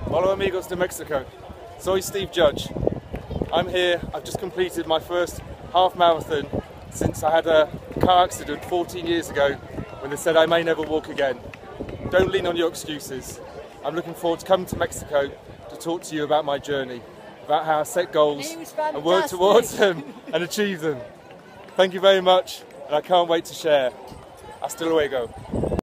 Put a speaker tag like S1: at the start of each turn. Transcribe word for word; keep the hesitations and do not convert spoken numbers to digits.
S1: Hola amigos de Mexico. Soy Steve Judge. I'm here. I've just completed my first half marathon since I had a car accident fourteen years ago when they said I may never walk again. Don't lean on your excuses. I'm looking forward to coming to Mexico to talk to you about my journey, about how I set goals and work towards them and achieve them. Thank you very much, and I can't wait to share. Hasta luego.